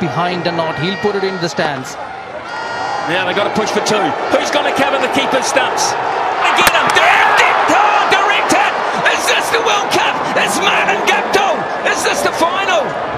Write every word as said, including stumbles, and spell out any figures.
behind or not. He'll put it in the stands. Yeah, they've got to push for two. Who's going to cover the keeper's stumps? Again, I'm directed! Oh, directed! Is this the World Cup? Is Man and Gapto? Is this the final?